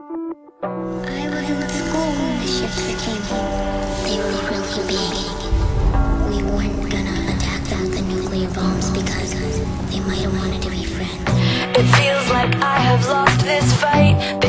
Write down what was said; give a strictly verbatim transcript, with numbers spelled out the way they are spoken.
I was in school when the ships came. They were really big. We weren't gonna attack them with the nuclear bombs because they might have wanted to be friends. It feels like I have lost this fight.